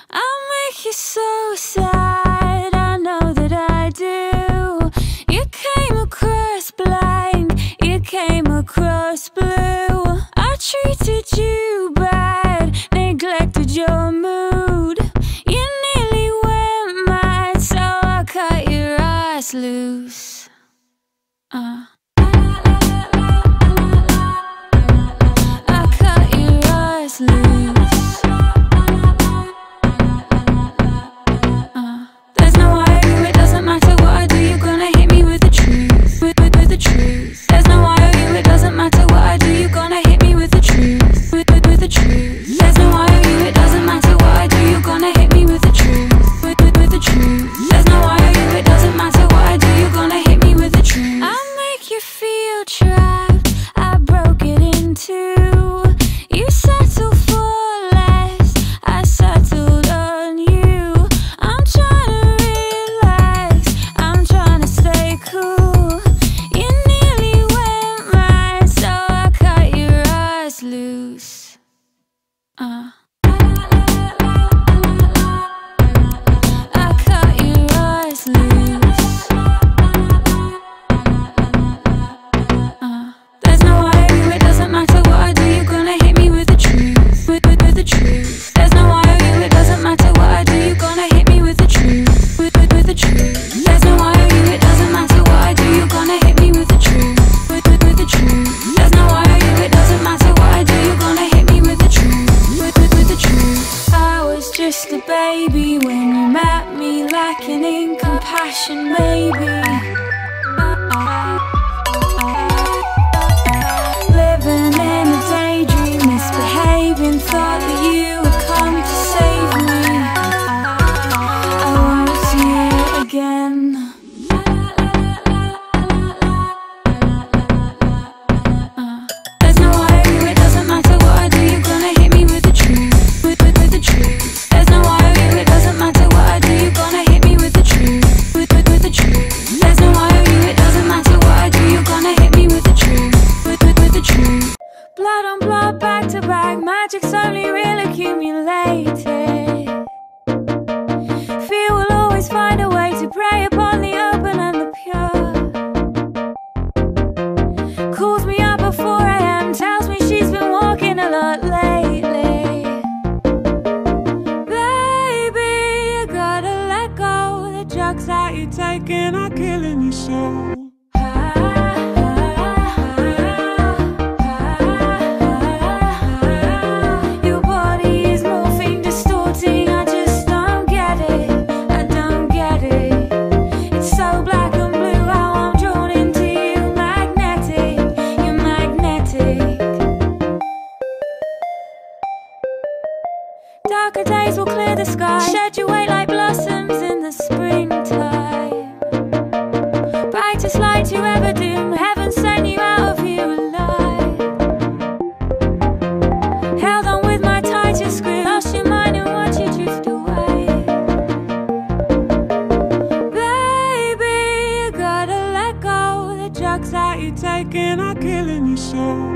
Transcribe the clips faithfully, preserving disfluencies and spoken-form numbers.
I'll make you so sad, I know that I do. You came across blind, you came across blue. I treated you bad, neglected your mood. You nearly went mad, so I cut your ass loose. Uh. I cut your ass loose. Uh. There's no argument, it doesn't matter what I do, you're gonna hit me with the truth, with, with, with the truth. There's no argument, it doesn't matter what I do, you're gonna hit me with the truth, with, with, with the truth. There's no argument, it doesn't matter what I do, you're gonna hit me with the truth, with, with, with the truth. There's no argument, it doesn't matter what I do, you're gonna hit me with the truth. I'll make you feel trapped, I broke it in two. You settle for less, I settled on you. I'm trying to relax, I'm trying to stay cool. You nearly went mad, so I cut your ass loose. Uh. I cut your ass loose. Uh. There's no argument, it doesn't matter what I do, you're gonna hit me with the truth, with, with, with the truth. There's no argument, it doesn't matter what I do, you're gonna hit me with the truth, with, with, with the truth. There's no argument, it doesn't matter what I do, you're gonna hit me with the truth, with, with, with the truth. There's no argument, it doesn't matter what I do, you're gonna hit me with the truth, with, with, with the truth. I was just a baby when you met me, lacking in compassion, maybe. Living in a daydream, misbehaving, thought that you would come to save me. I won't see it again. Uh, There's no argument, it doesn't matter what I do, you're gonna hit me with the truth, with, with, with the truth. There's no argument, it doesn't matter what I do, you're gonna hit me with the truth, with, with, with the truth. There's no argument, it doesn't matter what I do, you're gonna hit me with the truth, with, with, with the truth. Blood on blood, back to back, magic's only real accumulated. Fear will always find a way to prey upon the open and the pure. Calls me up at four A M, tells me she's been walking a lot lately. Baby, you gotta let go, the drugs that you're taking are killing your soul. Your body is morphing, distorting, I just don't get it, I don't get it. It's so black and blue how I'm drawn into you, magnetic, you're magnetic. Darker days will clear the sky, shed your weight like blossoms in the springtime. Brightest light you ever dim, heaven sent you out of here alive. Held on with my tightest grip, lost your mind and watched you drift away. Baby, you gotta let go, the drugs that you're taking are killing your soul.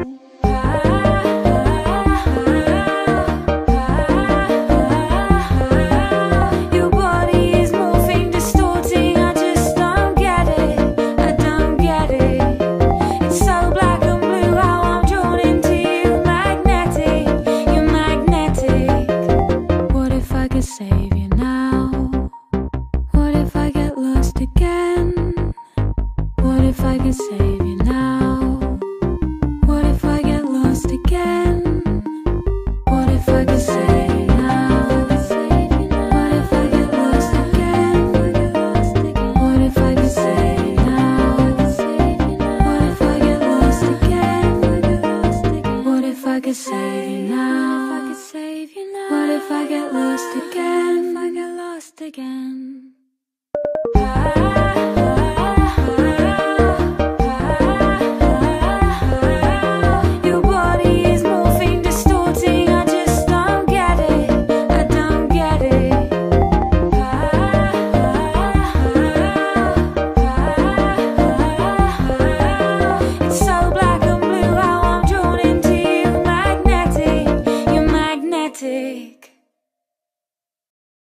Your body is morphing, distorting, I just don't get it, I don't get it. It's so black and blue how I'm drawn into you, magnetic, you're magnetic. What if I could save you now? What if I get lost again? What if I could save you now? What if I get lost again? What if I could save you now? What if I get lost again? What if I could save you now? What if I get lost again? What if I could save you now? What if I get lost again? What if I get lost again?